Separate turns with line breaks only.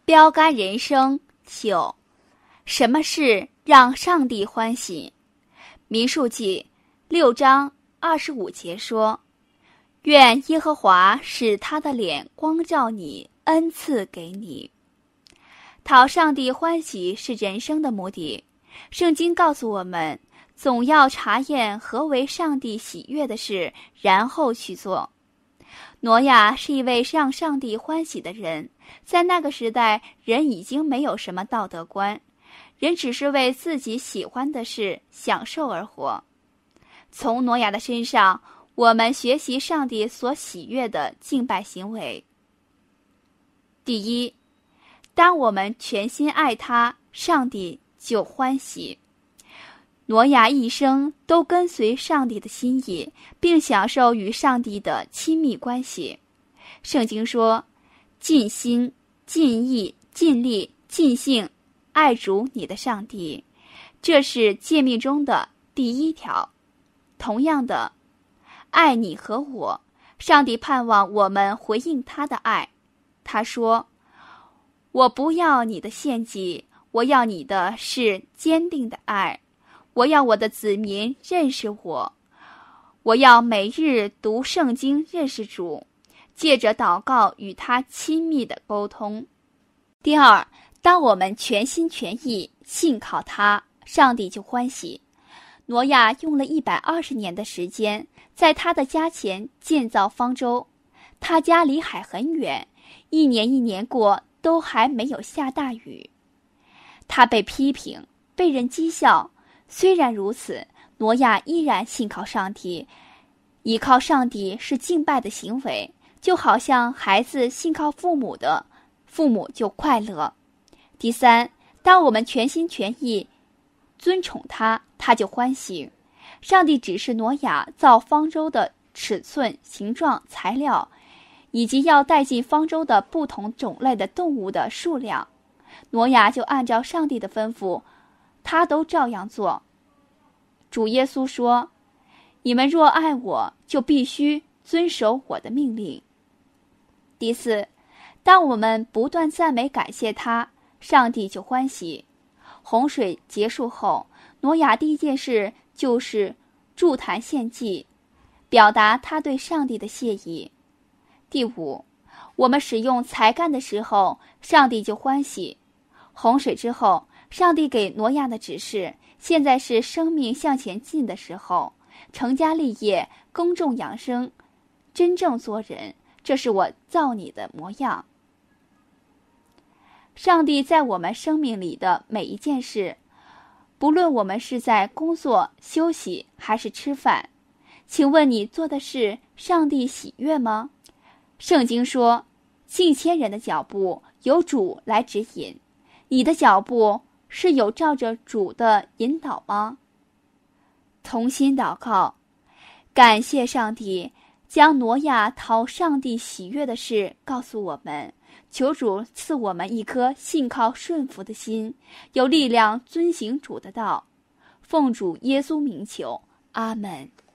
标杆人生9，什么事让上帝欢喜？民数记6章25节说：愿耶和华使他的脸光照你，恩赐给你。讨上帝欢喜是人生的目的。圣经告诉我们，总要查验何为上帝喜悦的事，然后去做。挪亚是一位让上帝欢喜的人，在那个时代，人已经没有什么道德观，人只是为自己喜欢的事享受而活。从挪亚的身上，我们学习上帝所喜悦的敬拜行为。第一，当我们全心爱他，上帝就欢喜。挪亚一生都跟随上帝的心意，并享受与上帝的亲密关系。圣经说，尽心、尽意、尽力、尽性爱主你的上帝，这是诫命中的第1条。同样的，爱你和我，上帝盼望我们回应他的爱。他说，我不要你的献祭，我要你的是坚定的爱。我要我的子民认识我，我要每日读圣经认识主，借着祷告与他亲密的沟通。第二，当我们全心全意信靠他，上帝就欢喜。挪亚用了120年的时间，在他的家前建造方舟。他家离海很远，一年一年过，都还没有下大雨。他被批评，被人讥笑。虽然如此，挪亚依然信靠上帝。依靠上帝是敬拜的行为，就好像孩子信靠父母的，父母就快乐。第三，当我们全心全意尊崇他，他就欢喜。上帝指示挪亚造方舟的尺寸、形状、材料，以及要带进方舟的不同种类的动物的数量。挪亚就按照上帝的吩咐，他都照样做。主耶稣说，你们若爱我，就必须遵守我的命令。第四，当我们不断赞美感谢他，上帝就欢喜。洪水结束后，挪亚第一件事就是筑坛献祭，表达他对上帝的谢意。第五，我们使用才干的时候，上帝就欢喜。洪水之后，上帝给挪亚的指示，现在是生命向前进的时候，成家立业，耕种养生，真正做人，这是我造你的模样。上帝在我们生命里的每一件事，不论我们是在工作、休息还是吃饭，请问你做的事，上帝喜悦吗？圣经说，近千人的脚步由主来指引，你的脚步是有照着主的引导吗？同心祷告，感谢上帝将挪亚讨上帝喜悦的事告诉我们，求主赐我们一颗信靠顺服的心，有力量遵行主的道。奉主耶稣名求，阿们。